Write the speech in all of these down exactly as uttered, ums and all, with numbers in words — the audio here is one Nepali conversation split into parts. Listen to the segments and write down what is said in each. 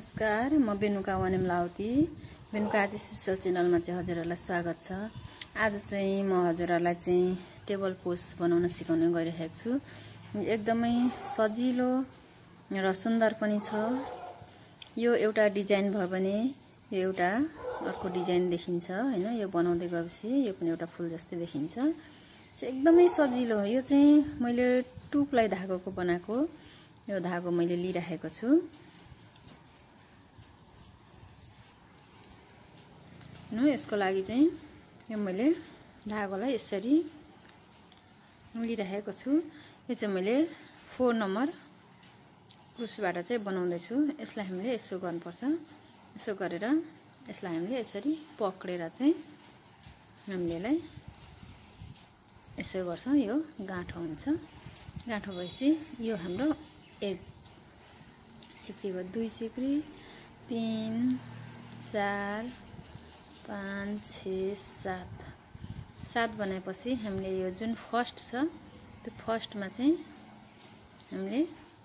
नमस्कार, म बेनुका वनेमलावती। बेनुका आज स्पेशल च्यानलमा चाहिँ हजुरहरुलाई स्वागत छ। आज चाहिँ म हजुरहरुलाई चाहिँ टेबल पोस बनाउन सिकाउन गइरहेको छु। एकदमै सजिलो र सुन्दर पनि छ। यो एउटा डिजाइन भयो भने यो एउटा अर्को डिजाइन देखिन्छ हैन। यो बनाउँदै गएपछि यो पनि एउटा फूल जस्तै देखिन्छ। एकदमै सजिलो हो। यो चाहिँ मैले टु प्लाई धागोको बनाएको। यो धागो मैले लिइराखेको छु। न यसको लागि चाहिँ यो मैले धागोलाई यसरी लिइराखेको छु। यो चाहिँ मैले फोर नम्बर क्रुसबाट चाहिँ बनाउँदै छु। यसलाई हामीले यसो गर्नुपर्छ। यसो गरेर यसलाई हामीले यसरी पक्रेर चाहिँ हामीले यसलाई यसो गर्छौं। यो गाँठो हुन्छ। गाँठो भएपछि यो हाम्रो एक सिक्री भयो, दुई सिक्री, तीन, चार, पाँच, छ, सात सात बनाएपछि हामीले यो जुन फर्स्ट छ त्यो फर्स्टमा चाहिँ हामीले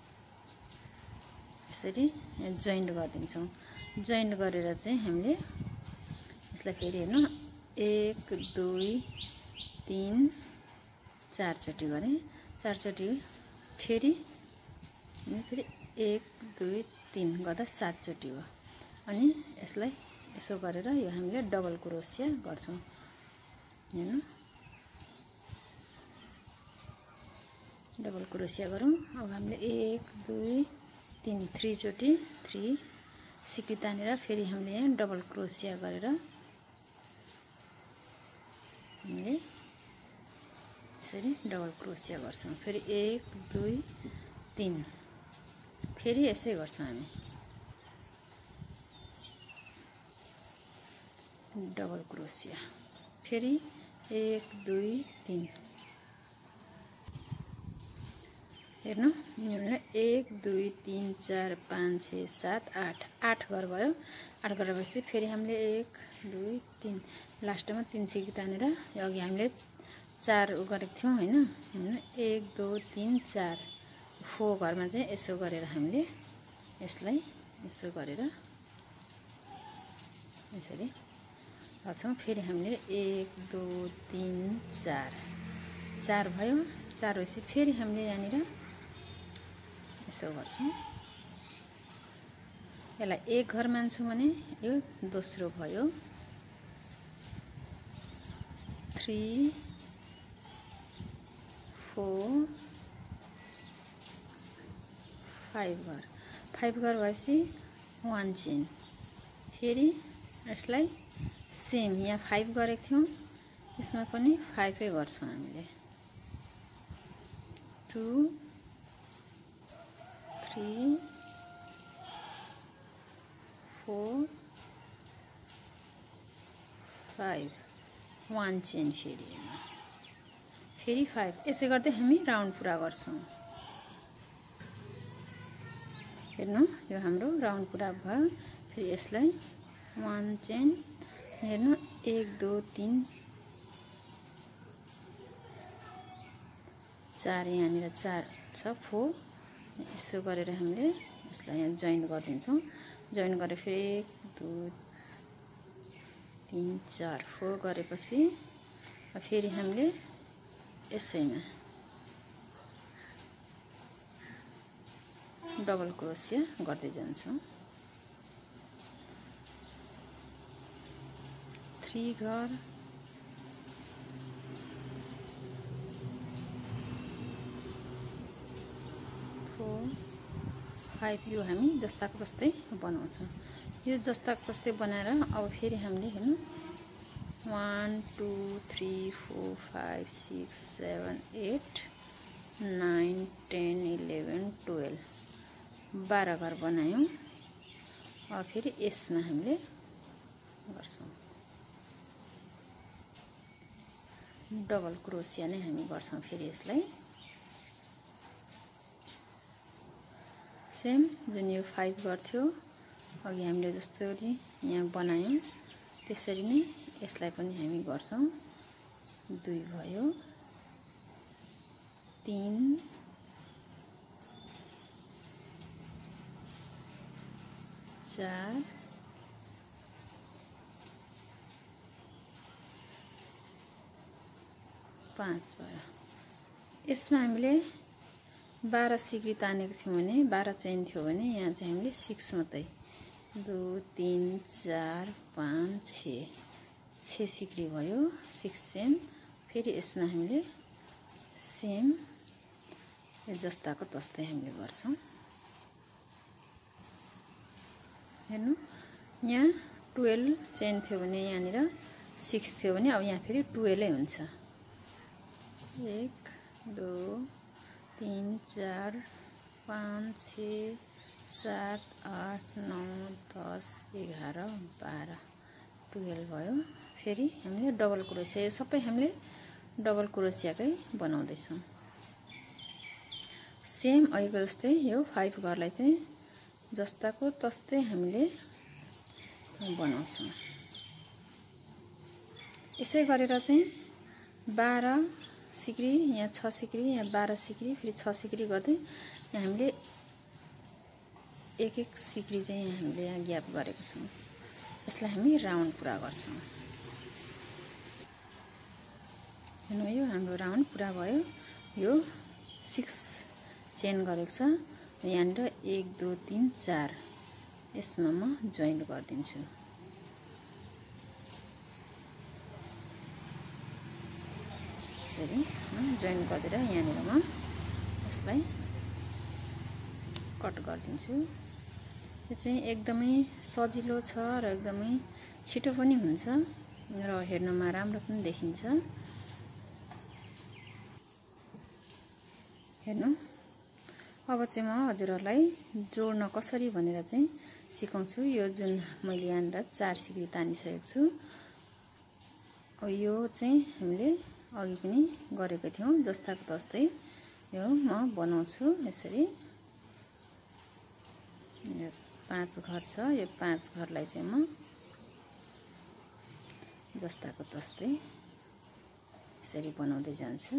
यसरी जोइन्ट गरिदिन्छौं। जोइन्ट गरेर चाहिँ हामीले यसलाई फेरि हेर्नु एक, दुई, तीन, चार चोटी गरे। चार चोटी फेरि फेरि एक, दुई, तीन गर्दा सात चोटी हो। अनि यसलाई यसो गरेर यो हामीले डबल क्रोसिया गर्छौं। हेर्नु डबल क्रोसिया गरौँ। अब हामीले एक, दुई, तीन थ्री चोटी थ्री सिक्री तानेर फेरि हामीले यहाँ डबल क्रोसिया गरेर हामीले यसरी डबल क्रोसिया गर्छौं। फेरि एक, दुई, तीन फेरि यसै गर्छौं हामी। डबल क्रोसिया फेरि एक, दुई, तीन हेर्नु एक, दुई, तीन, चार, पाँच, छ, सात, आठ आठ घर भयो। आठ गरेपछि फेरि हामीले एक, दुई, तीन लास्टमा तीन सिक्री तानेर यो अघि हामीले चार गरेको थियौं हैन। हेर्नु एक, दुई, तीन, चार फो घरमा चाहिँ यसो गरेर हामीले यसलाई यसो गरेर यसरी गर्छौं। फेरि हामीले एक, दुई, तीन, चार चार भयो। चार भएपछि फेरि हामीले यहाँनिर यसो गर्छौं। यसलाई एक घर मान्छौं भने यो दोस्रो भयो। थ्री, फोर, फाइभ घर। फाइभ घर भएपछि वान चेन। फेरि यसलाई सेम यहाँ फाइभ गरेको थियौं, यसमा पनि फाइभै गर्छौं हामीले। Two, three, four, five one chain फेरि फेरि फाइभ यसै गर्दै हामी राउन्ड पुरा गर्छौं। हेर्नु यो हाम्रो राउन्ड पुरा भयो। फेरि यसलाई वान चेन हेर्नु एक, दुई, तीन, चार यहाँनिर चार छ फोर यसो गरेर हामीले यसलाई यहाँ जोइन गरिदिन्छौं। जोइन गरेर फेरि एक, दुई, तीन, चार फोर गरेपछि फेरि हामीले यसैमा डबल क्रोसिया गर्दै जान्छौं। थ्री घर, फोर, फाइभ यो हामी जस्ताको तस्तै बनाउँछौं। यो जस्ताको तस्तै बनाएर अब फेरि हामीले हेर्नु one, two, three, four, five, six, seven, eight, nine, ten, eleven, twelve बाह्र घर बनायौं। अब फेरि यसमा हामीले गर्छौं डबल क्रोसिया नै हामी गर्छौं। फेरि यसलाई सेम जुन यो फाइभ गर्थ्यो अघि हामीले जसरी यहाँ बनायौं त्यसरी नै यसलाई पनि हामी गर्छौं। दुई भयो, तीन, चार पाँच भयो। यसमा हामीले बाह्र सिक्री तानेको थियौं भने बाह्र चेन थियो भने यहाँ चाहिँ हामीले सिक्स मात्रै दो तीन चार पाँच छ छ सिक्री भयो, सिक्स चेन। फेरि यसमा हामीले सेम जस्ताको तस्तै हामीले गर्छौं। हेर्नु यहाँ बाह्र चेन थियो भने यहाँनिर सिक्स थियो भने अब यहाँ फेरि बाह्र हुन्छ। एक दो तीन चार पाँच छ सात आठ नौ दस एघार बाह्र बाह्र भयो। फेरि हामीले डबल क्रोसिया, यो सबै हामीले डबल क्रोसियाकै बनाउँदैछौँ। सेम अहिलेको जस्तै यो पाँच घरलाई चाहिँ जस्ताको तस्तै हामीले बनाउँछौँ। यसै गरेर चाहिँ बाह्र सिक्री, यहाँ छ सिक्री, यहाँ बाह्र सिक्री, फेरि छ सिक्री गर्दै यहाँ हामीले एक एक सिक्री चाहिँ यहाँ हामीले यहाँ ग्याप गरेको छौँ। यसलाई हामी राउन्ड पुरा गर्छौँ। हेर्नु यो हाम्रो राउन्ड पुरा भयो। यो सिक्स चेन गरेको छ। यहाँनिर एक दो तीन चार यसमा म जोइन्ट गरिदिन्छु। यसरी जोइन्ट गरेर यहाँनिर म यसलाई कट गरिदिन्छु। यो चाहिँ एकदमै सजिलो छ र एकदमै छिटो पनि हुन्छ र हेर्नमा राम्रो पनि देखिन्छ। हेर्नु अब चाहिँ म हजुरहरूलाई जोड्न कसरी भनेर चाहिँ सिकाउँछु। यो जुन मैले यहाँनिर चार सिक्री तानिसकेको छु, अब यो चाहिँ हामीले अघि पनि गरेको थियौं जस्ताको तस्तै यो म बनाउँछु। यसरी यो पाँच घर छ, यो पाँच घरलाई चाहिँ म जस्ताको तस्तै यसरी बनाउँदै जान्छु।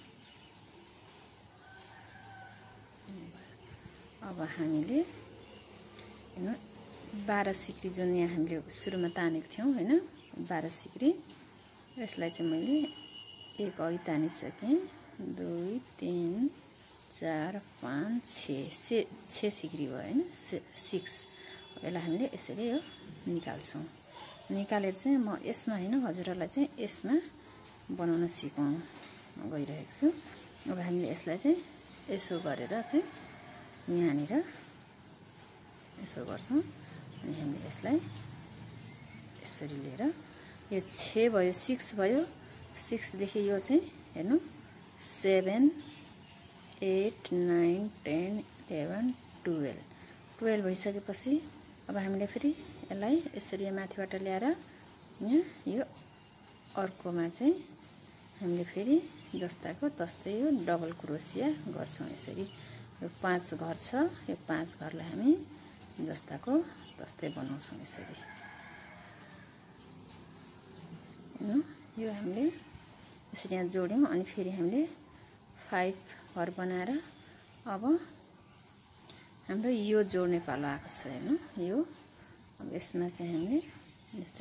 अब हामीले हेर्नु बाह्र सिक्री जुन यहाँ हामीले सुरुमा तानेको थियौं हैन, बाह्र सिक्री, यसलाई चाहिँ मैले एक अघि तानिसकेँ, दुई तीन चार पाँच छ छ सिक्री भयो हैन, सिक्स। यसलाई हामीले यसरी यो निकाल्छौं। निकालेर चाहिँ म यसमा हैन हजुरहरूलाई चाहिँ यसमा बनाउन सिकाउन गइरहेको छु। अब हामीले यसलाई चाहिँ यसो गरेर चाहिँ यहाँनिर यसो गर्छौं अनि हामीले यसलाई यसरी लिएर यो छ भयो, सिक्स भयो, सिक्स देखि यो चाहिँ हेर्नु seven eight nine ten eleven twelve twelve भइसकेपछि अब हामीले फेरि यसलाई यसरी माथिबाट ल्याएर यहाँ यो अर्कोमा चाहिँ हामीले फेरि जस्ताको तस्तै यो डबल क्रोसिया गर्छौं। यसरी यो पाँच घर छ, यो पाँच घरलाई हामी जस्ताको तस्तै बनाउँछौं। यसरी हेर्नु यो हामीले यसरी यहाँ जोड्यौं अनि फेरि हामीले फाइभ घर बनाएर अब हाम्रो यो जोड्ने पालो आएको छ। हेर्नु यो अब यसमा चाहिँ हामीले यस्तै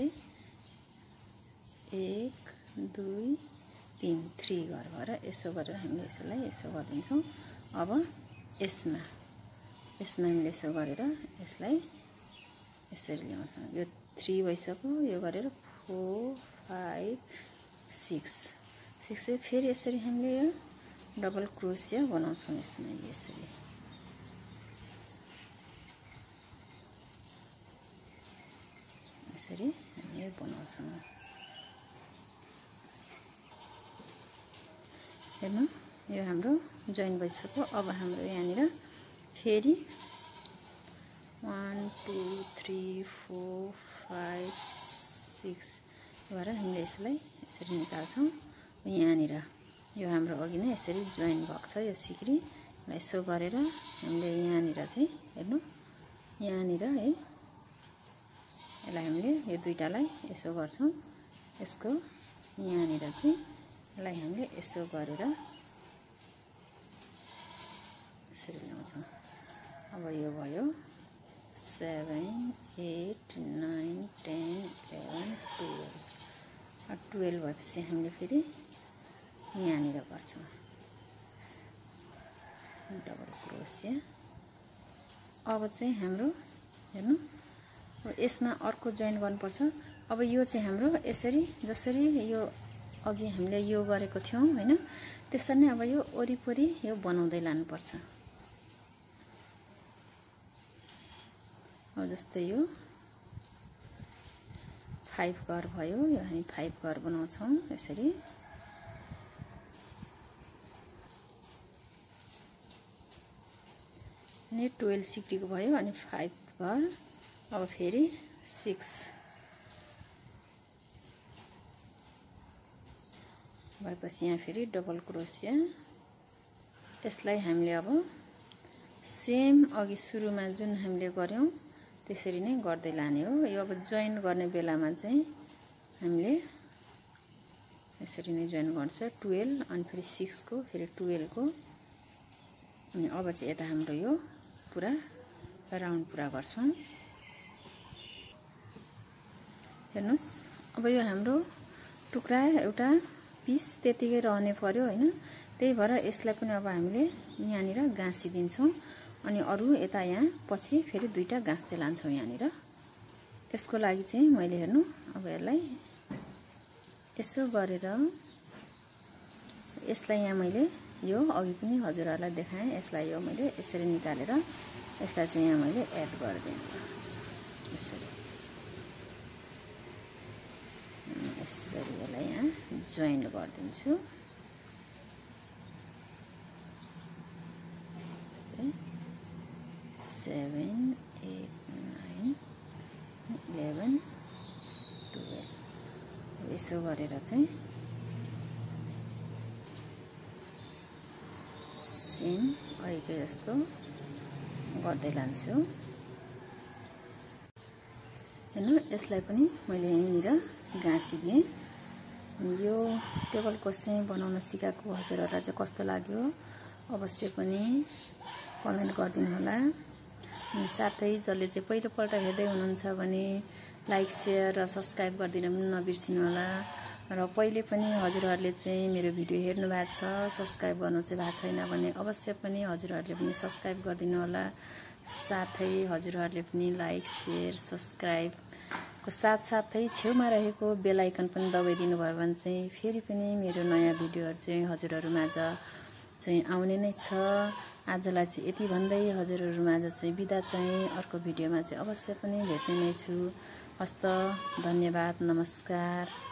एक दुई तीन थ्री घर भएर यसो गरेर हामीले यसलाई यसो गरिदिन्छौं। अब यसमा यसमा हामीले यसो गरेर यसलाई यसरी ल्याउँछौं। यो थ्री भइसक्यो, यो गरेर फोर फाइभ सिक्स सिक्स फेरि यसरी हामीले यो डबल क्रोसिया बनाउँछौं। यसमा यसरी यसरी हामीले बनाउँछौं। हेर्नु यो हाम्रो जोइन भइसक्यो। अब हाम्रो यहाँनिर फेरि one two three four five six गरेर हामीले यसलाई यसरी निकाल्छौं। यहाँनिर यो हाम्रो अघि नै यसरी जोइन भएको छ। यो सिक्रीलाई यसो गरेर हामीले यहाँनिर चाहिँ हेर्नु यहाँनिर है यसलाई हामीले यो दुईटालाई यसो गर्छौं। यसको यहाँनिर चाहिँ यसलाई हामीले यसो गरेर यसरी ल्याउँछौं। अब यो भयो seven eight nine ten eleven twelve twelve भएपछि हामीले फेरि यहाँनिर गर्छौँ डबल क्रोसिया। अब चाहिँ हाम्रो हेर्नु यसमा अर्को जोइन गर्नुपर्छ। अब यो चाहिँ हाम्रो यसरी जसरी यो अघि हामीले यो गरेको थियौं हैन, त्यसरी नै अब यो वरिपरि यो बनाउँदै लानुपर्छ। अब जस्तै यो फाइभ घर भयो, यो हामी फाइभ घर बनाउँछौं यसरी। अनि ट्वेल्भ सिक्रीको भयो अनि फाइभ घर। अब फेरि सिक्स भएपछि यहाँ फेरि डबल क्रोसिया। यसलाई हामीले अब सेम अघि सुरुमा जुन हामीले गर्यौं त्यसरी नै गर्दै लाने हो। यो अब जोइन गर्ने बेलामा चाहिँ हामीले यसरी नै जोइन गर्छ ट्वेल्भ अनि फेरि सिक्स को फेरि ट्वेल्भ को। अनि अब चाहिँ यता हाम्रो यो पुरा राउन्ड पुरा गर्छौं। हेर्नुस् अब यो हाम्रो टुक्रा एउटा पिस त्यतिकै रहने पर्यो हैन, त्यही भएर यसलाई पनि अब हामीले यहाँनिर गाँसिदिन्छौं अनि अरु यता यहाँ पछि फेरि दुईटा गाँस्दै लान्छौं यहाँनिर। यसको लागि चाहिँ मैले हेर्नु अब यसलाई यसो गरेर यसलाई यहाँ मैले यो अघि पनि हजुरहरुलाई देखाएँ, यसलाई यो मैले यसरी निकालेर यसलाई चाहिँ यहाँ मैले एड गर्दिन्छु यसरी यसरी यसलाई यहाँ जोइन गर्दिन्छु। Seven eight nine eleven twelve यसो गरेर चाहिँ सेम अहिलेकै जस्तो गर्दै लान्छु। हेर्नु यसलाई पनि मैले यहीँनिर गाँसिदिएँ। यो टेबल क्लोथ चाहिँ बनाउन सिकाएको हजुरहरुलाई चाहिँ कस्तो लाग्यो अवश्य पनि कमेन्ट गरिदिनु होला। साथै जसले चाहिँ पहिलोपल्ट हेर्दै हुनुहुन्छ भने लाइक शेयर र सब्स्क्राइब गरिदिन पनि नबिर्सिनु होला। र पहिले पनि हजुरहरुले चाहिँ मेरो भिडियो हेर्नु भएको छ सब्स्क्राइब गर्नु चाहिँ भएको छैन भने अवश्य पनि हजुरहरुले पनि सब्स्क्राइब गरिदिनु होला। साथै हजुरहरुले पनि लाइक शेयर सब्स्क्राइब को साथ साथै छेउमा रहेको बेल आइकन पनि दबाइदिनु भयो भने चाहिँ फेरि पनि मेरो नयाँ भिडियोहरु चाहिँ हजुरहरुमाझ चाहिँ आउने नै छ। आजलाई चाहिँ यति भन्दै हजुरहरुमाझ चाहिँ बिदा चाहिँ अर्को भिडियोमा चाहिँ अवश्य पनि भेट्ने नै छु। हस्त धन्यवाद नमस्कार।